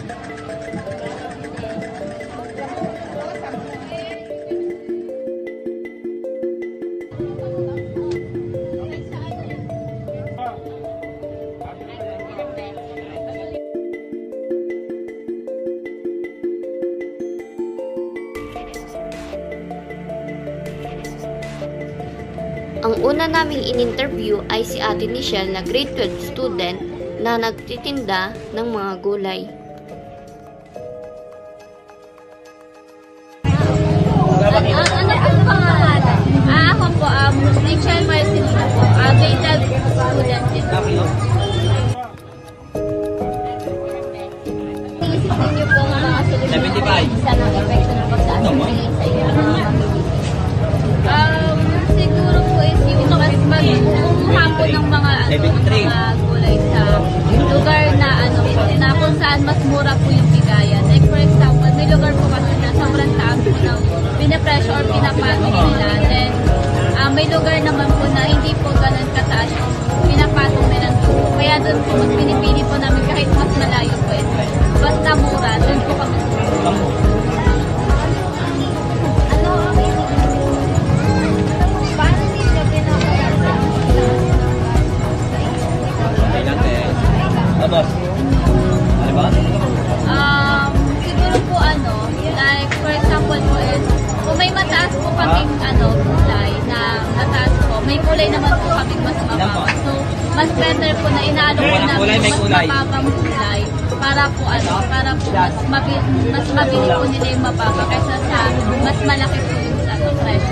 Ang una naming in-interview ay si Ate Michelle na grade 12 student na nagtitinda ng mga gulay. Ano pangalan? Ako po, Michelle Marcelino po. Grade 12 student din po. Iisipin niyo po ang mga solution isa ng epekto ng pagtaas ng tingin sa inyo ng mga siguro po is yung magmumuha po ng mga gulay sa lugar na na kung saan mas mura po yung bigayan. Like for example, may lugar po kasi na sobrang taas po na pinapresyo or pinapatong nila. Then, may lugar naman po na hindi po ganun kataas yung pinapatong nila. Kaya doon po mas pinipili po namin kahit mas malayo po. Basta mura, doon po kami. Siguro po like for example po is, kung may mataas po kaming kulay na mataas po, may kulay naman po kaming mas mababa. So, mas better po na inaano po namin mas mababang kulay para po mas mabili po nila yung mababa kaysa sa mas malaki po yung presyo.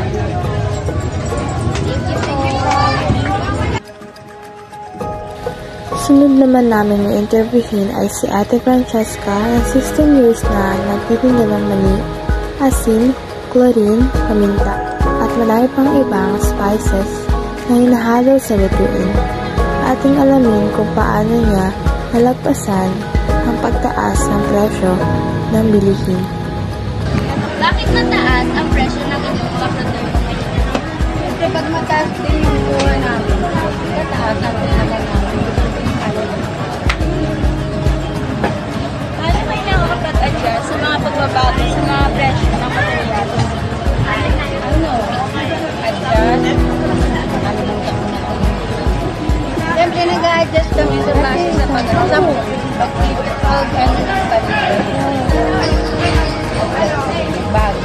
Thank you po. Sunod naman namin na interviewin ay si Ate Francesca na 16 years na nagtitinda ng mani, asin, chlorine, paminta, at marami pang ibang spices na hinahalo sa lutuin. Ating alamin kung paano niya nalagpasan ang pagtaas ng presyo ng bilihin. Bakit mataas ang presyo ng inyong mga produkto? Siyempre, pag mataas din yung buha namin, mataas ang pinagay namin. Paano may nakakapag-adjust sa mga pagbabago sa mga presyo ng material? Adjust? Siyempre, nag-a-adjust kami sa base sa pag-ano ng panito. Bago.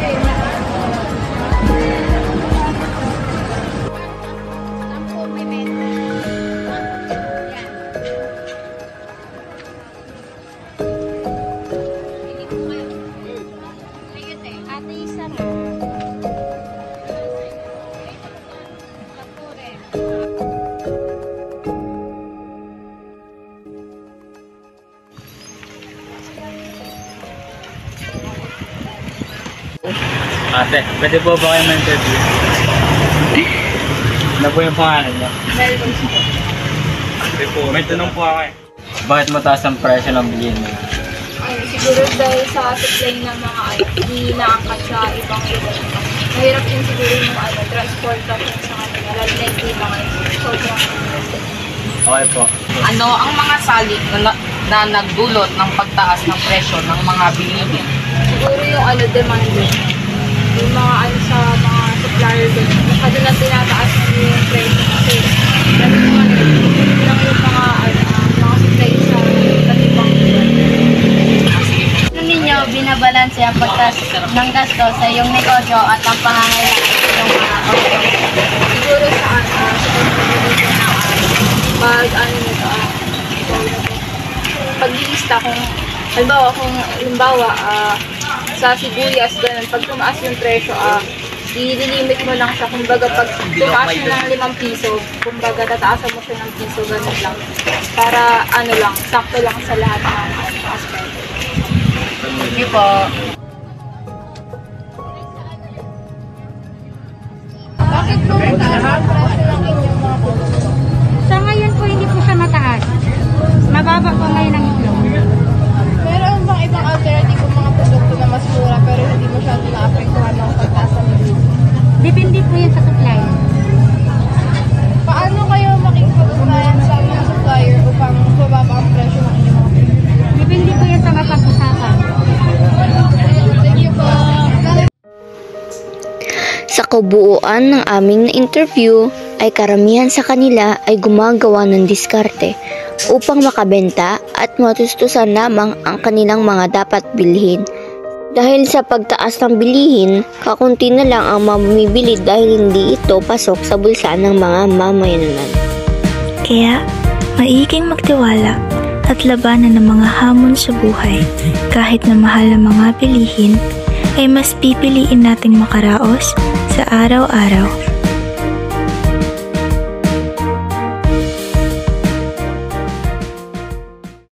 Ate, pwede po ba kayo ma-interview? Ano po yung pangalan niya? Ate po, may tanong po ako eh. Bakit mataas ang presyo ng bilihin mo? Siguro dahil sa supply ng mga hindi naangkat sa ibang lugar. Mahirap din siguro yung transport natin sa kanila. Lalo na hindi mga sobrang Okay po. Ano ang mga salik na nagdulot ng pagtaas ng presyo ng mga bilihin? siguro yung demand din. Yung mga sa mga supplier din. Kasi na tinataas na yung price kasi dahil lang yung mga supply sa kanibang Ano ninyo binabalanse ang pagtaas ng gasto sa iyong negosyo at ang pangangailangan ng mga siguro sa pag pag-i-stock kung halimbawa sa sibuyas ganun, pag tumaas yung presyo i-limit mo lang siya, kumbaga pag tumaas mo ng 5 piso, kumbaga tataasan mo siya ng piso, ganun lang para sakto lang sa lahat ng aspect. Thank you po. Bakit po mataas ang presyo ng inyong mga produkto? Sa ngayon po hindi po siya mataas. Mababa po ngayon ang itlog. Meron bang ibang alternative mga produkto na mas mura pero hindi masyado na-apektuhan ng pagtaas ng bilihin? Depende po yan sa supply. Paano kayo makikipag-ugnayan sa mga supplier upang mababa ang presyo ng inyong mga produkto? Depende po yan kabuuan ng aming na-interview ay karamihan sa kanila ay gumagawa ng diskarte upang makabenta at matustusan lamang ang kanilang mga dapat bilhin. Dahil sa pagtaas ng bilihin, kakunti na lang ang mamimili dahil hindi ito pasok sa bulsa ng mga mamayanan. Kaya, maiging magtiwala at labanan ng mga hamon sa buhay. Kahit na mahal ang mga bilihin, ay mas pipiliin nating makaraos sa araw-araw